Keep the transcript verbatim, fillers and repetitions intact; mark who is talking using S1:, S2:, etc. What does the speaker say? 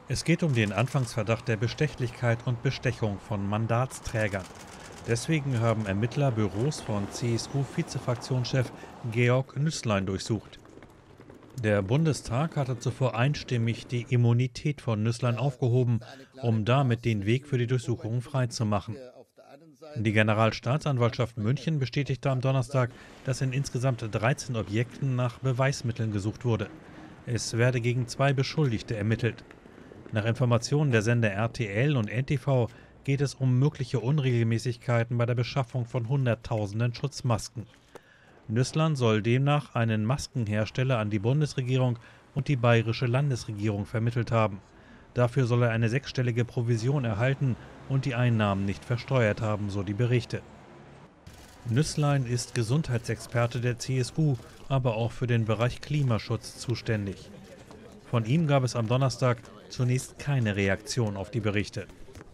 S1: Es geht um den Anfangsverdacht der Bestechlichkeit und Bestechung von Mandatsträgern. Deswegen haben Ermittler Büros von C S U-Vizefraktionschef Georg Nüßlein durchsucht. Der Bundestag hatte zuvor einstimmig die Immunität von Nüßlein aufgehoben, um damit den Weg für die Durchsuchungen freizumachen. Die Generalstaatsanwaltschaft München bestätigte am Donnerstag, dass in insgesamt dreizehn Objekten nach Beweismitteln gesucht wurde. Es werde gegen zwei Beschuldigte ermittelt. Nach Informationen der Sender R T L und N T V geht es um mögliche Unregelmäßigkeiten bei der Beschaffung von Hunderttausenden Schutzmasken. Nüßlein soll demnach einen Maskenhersteller an die Bundesregierung und die bayerische Landesregierung vermittelt haben. Dafür soll er eine sechsstellige Provision erhalten und die Einnahmen nicht versteuert haben, so die Berichte. Nüßlein ist Gesundheitsexperte der C S U, aber auch für den Bereich Klimaschutz zuständig. Von ihm gab es am Donnerstag zunächst keine Reaktion auf die Berichte.